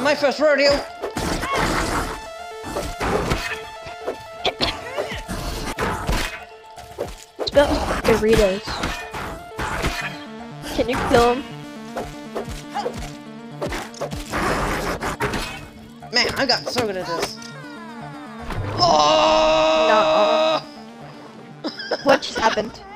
my first rodeo! Smells like Doritos. Can you kill him? Man, I got so good at this. Oh! No. What just happened?